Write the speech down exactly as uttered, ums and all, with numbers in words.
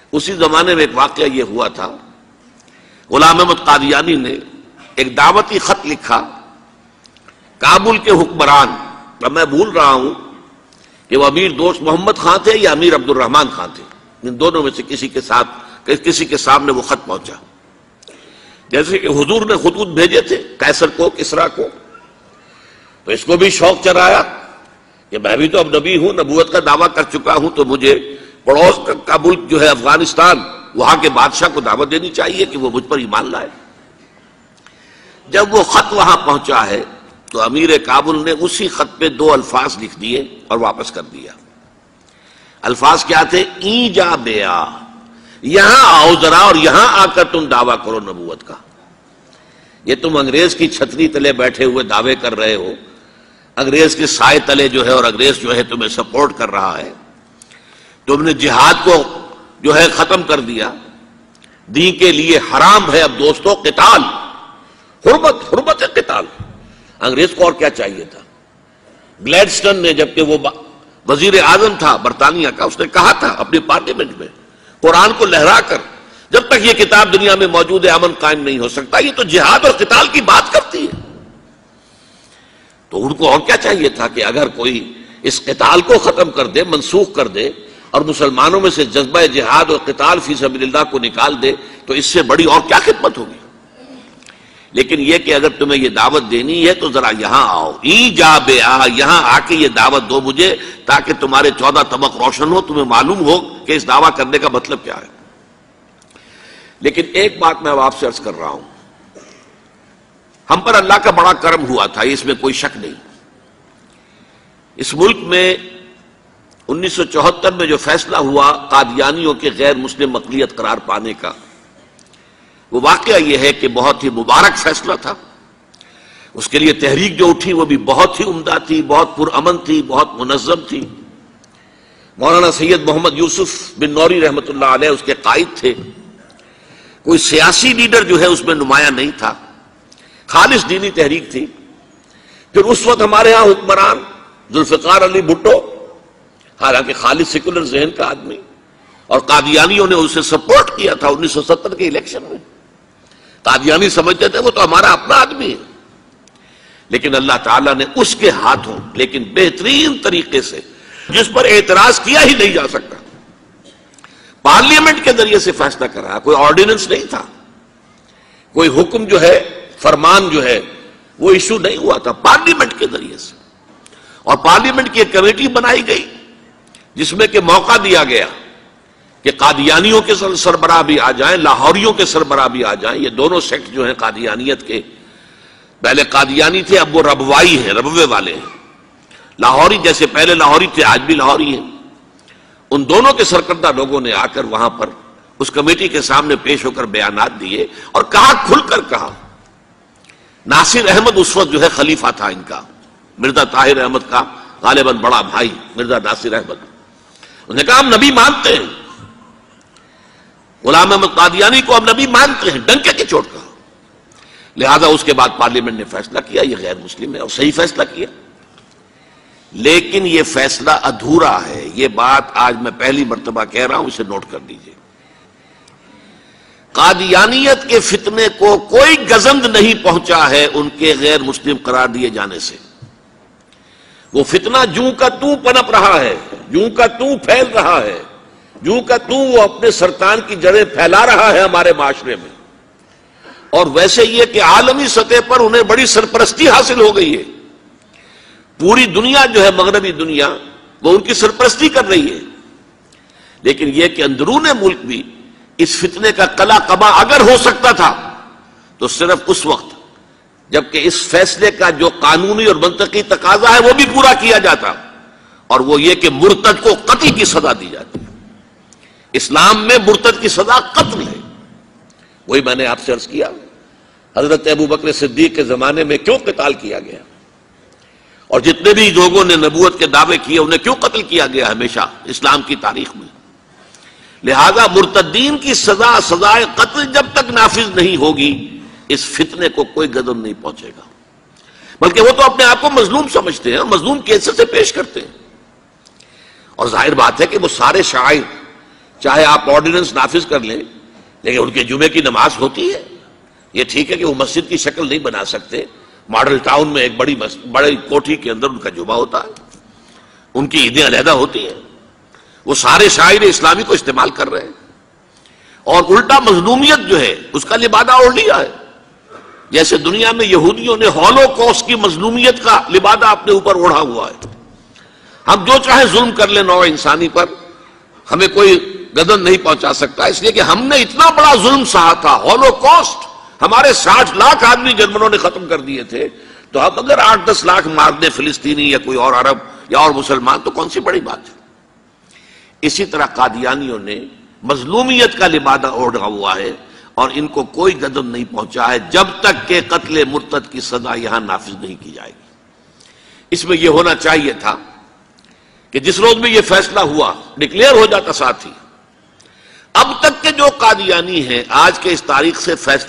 اسی زمانے میں ایک واقعہ یہ ہوا تھا، غلام احمد قادیانی نے ایک دعوتی خط لکھا کابل کے حکمران، اب میں بھول رہا ہوں کہ وہ امیر دوست محمد خان تھے یا امیر عبد الرحمان خان تھے، ان دونوں میں سے کسی کے ساتھ کسی کے سامنے وہ خط پہنچا، جیسے کہ حضور نے خطوط بھیجے تھے قیصر کو، کسریٰ کو، تو اس کو بھی شوق چرایا کہ میں بھی تو اب نبی ہوں، نبوت کا دعویٰ کر چکا ہوں، تو مجھے پڑوس کا ملک جو ہے افغانستان، وہاں کے بادشاہ کو دعوت دینی چاہیے کہ وہ مجھ پر ایمان لائے۔ جب وہ خط وہاں پہنچا ہے تو امیر کابل نے اسی خط پہ دو الفاظ لکھ دیے اور واپس کر دیا۔ الفاظ کیا تھے؟ این جا بیا، یہاں آؤ ذرا اور یہاں آ کر تم دعویٰ کرو نبوت کا۔ یہ تم انگریز کی چھتری تلے بیٹھے ہوئے دعوے کر رہے ہو، انگریز کے سائے تلے جو ہے، اور انگریز جو ہے تمہیں سپورٹ کر رہا ہے، تم نے جہاد کو جو ہے ختم کر دیا، دین کے لیے حرام ہے اب دوستو قتال، حرمت حرمت ہے قتال۔ انگریز کو اور کیا چاہیے تھا؟ گلیڈسٹن نے، جبکہ وہ وزیر اعظم تھا برطانیہ کا، اس نے کہا تھا اپنی پارلیمنٹ میں قرآن کو لہرا کر، جب تک یہ کتاب دنیا میں موجود ہے امن قائم نہیں ہو سکتا، یہ تو جہاد اور قتال کی بات کرتی ہے۔ تو ان کو اور کیا چاہیے تھا کہ اگر کوئی اس قتال کو ختم کر دے، منسوخ کر دے، اور مسلمانوں میں سے جذبہ جہاد اور قتال فی سبیل اللہ کو نکال دے، تو اس سے بڑی اور کیا خدمت ہوگی؟ لیکن یہ کہ اگر تمہیں یہ دعوت دینی ہے تو ذرا یہاں آؤ، ای جا بے آ، یہاں آ کے یہ دعوت دو مجھے، تاکہ تمہارے چودہ طبق روشن ہو، تمہیں معلوم ہو کہ اس دعویٰ کرنے کا مطلب کیا ہے۔ لیکن ایک بات میں اب آپ سے عرض کر رہا ہوں، ہم پر اللہ کا بڑا کرم ہوا تھا، اس میں کوئی شک نہیں۔ اس ملک میں انیس سو چوہتر میں جو فیصلہ ہوا قادیانیوں کے غیر مسلم اقلیت قرار پانے کا، وہ واقعہ یہ ہے کہ بہت ہی مبارک فیصلہ تھا۔ اس کے لیے تحریک جو اٹھی وہ بھی بہت ہی عمدہ تھی، بہت پرامن تھی، بہت منظم تھی۔ مولانا سید محمد یوسف بن نوری رحمۃ اللہ علیہ اس کے قائد تھے۔ کوئی سیاسی لیڈر جو ہے اس میں نمایاں نہیں تھا، خالص دینی تحریک تھی۔ پھر اس وقت ہمارے ہاں حکمران ذوالفقار علی بھٹو، حالانکہ خالص سیکولر ذہن کا آدمی، اور قادیانیوں نے اسے سپورٹ کیا تھا انیس سو ستر کے الیکشن میں۔ قادیانی سمجھتے تھے وہ تو ہمارا اپنا آدمی ہے، لیکن اللہ تعالیٰ نے اس کے ہاتھوں، لیکن بہترین طریقے سے، جس پر اعتراض کیا ہی نہیں جا سکتا، پارلیمنٹ کے ذریعے سے فیصلہ کر رہا۔ کوئی آرڈیننس نہیں تھا، کوئی حکم جو ہے، فرمان جو ہے وہ ایشو نہیں ہوا تھا، پارلیمنٹ کے ذریعے سے۔ اور پارلیمنٹ کی ایک کمیٹی بنائی گئی جس میں کہ موقع دیا گیا کہ قادیانیوں کے سربراہ بھی آ جائیں، لاہوریوں کے سربراہ بھی آ جائیں۔ یہ دونوں سیکٹ جو ہیں قادیانیت کے، پہلے قادیانی تھے، اب وہ ربوائی ہیں، ربوے والے ہیں۔ لاہوری جیسے پہلے لاہوری تھے، آج بھی لاہوری ہیں۔ ان دونوں کے سرکردہ لوگوں نے آ کر وہاں پر اس کمیٹی کے سامنے پیش ہو کر بیانات دیے اور کہا، کھل کر کہا۔ ناصر احمد اس وقت جو ہے خلیفہ تھا ان کا، مرزا طاہر احمد کا غالباً بڑا بھائی مرزا ناصر احمد۔ انہوں نے کہا ہم نبی مانتے ہیں، غلام احمد قادیانی کو ہم نبی مانتے ہیں، ڈنکے کی چوٹ کہا۔ لہذا اس کے بعد پارلیمنٹ نے فیصلہ کیا یہ غیر مسلم ہے، اور صحیح فیصلہ کیا۔ لیکن یہ فیصلہ ادھورا ہے، یہ بات آج میں پہلی مرتبہ کہہ رہا ہوں، اسے نوٹ کر لیجئے۔ قادیانیت کے فتنے کو کوئی گزند نہیں پہنچا ہے ان کے غیر مسلم قرار دیے جانے سے۔ وہ فتنہ جوں کا توں پنپ رہا ہے، جوں کا توں پھیل رہا ہے، جوں کا توں وہ اپنے سرطان کی جڑیں پھیلا رہا ہے ہمارے معاشرے میں۔ اور ویسے یہ کہ عالمی سطح پر انہیں بڑی سرپرستی حاصل ہو گئی ہے، پوری دنیا جو ہے، مغربی دنیا، وہ ان کی سرپرستی کر رہی ہے۔ لیکن یہ کہ اندرون ملک بھی اس فتنے کا قلع قبا اگر ہو سکتا تھا تو صرف اس وقت جبکہ اس فیصلے کا جو قانونی اور منطقی تقاضا ہے وہ بھی پورا کیا جاتا، اور وہ یہ کہ مرتد کو قتل کی سزا دی جاتی ہے۔ اسلام میں مرتد کی سزا قتل ہے۔ وہی میں نے آپ سے عرض کیا، حضرت ابو بکر صدیق کے زمانے میں کیوں قتال کیا گیا، اور جتنے بھی لوگوں نے نبوت کے دعوے کیے انہیں کیوں قتل کیا گیا ہمیشہ اسلام کی تاریخ میں۔ لہذا مرتدین کی سزا سزائے قتل جب تک نافذ نہیں ہوگی اس فتنے کو کوئی گزند نہیں پہنچے گا، بلکہ وہ تو اپنے آپ کو مظلوم سمجھتے ہیں، مظلوم کی حیثیت سے پیش کرتے ہیں۔ اور ظاہر بات ہے کہ وہ سارے شاعر چاہے آپ آرڈیننس نافذ کر لیں لیکن ان کے جمعے کی نماز ہوتی ہے. یہ ٹھیک ہے کہ وہ مسجد کی شکل نہیں بنا سکتے، ماڈل ٹاؤن میں ایک بڑی بڑی کوٹھی کے اندر ان کا جمعہ ہوتا ہے، ان کی عیدیں علیحدہ ہوتی ہیں. وہ سارے شاعر اسلامی کو استعمال کر رہے ہیں اور الٹا مظلومیت جو ہے اس کا لبادہ اوڑھ لیا ہے. جیسے دنیا میں یہودیوں نے ہولو کوسٹ کی مظلومیت کا لبادہ اپنے اوپر اوڑھا ہوا ہے. ہم جو چاہے ظلم کر لیں نوع انسانی پر، ہمیں کوئی گدن نہیں پہنچا سکتا، اس لیے کہ ہم نے اتنا بڑا ظلم سہا تھا. ہولو کوسٹ ہمارے ساٹھ لاکھ آدمی جرمنوں نے ختم کر دیے تھے، تو اب اگر آٹھ دس لاکھ مار دیں فلسطینی یا کوئی اور عرب یا اور مسلمان تو کون سی بڑی بات ہے. اسی طرح قادیانیوں نے مظلومیت کا لبادہ اوڑھا ہوا ہے اور ان کو کوئی گدن نہیں پہنچا ہے جب تک کہ قتل مرتد کی سزا یہاں نافذ نہیں کی جائے گی. اس میں یہ ہونا چاہیے تھا کہ جس روز میں یہ فیصلہ ہوا ڈکلیئر ہو جاتا ساتھ ہی. اب تک کے جو قادیانی ہیں آج کے اس تاریخ سے فیصلہ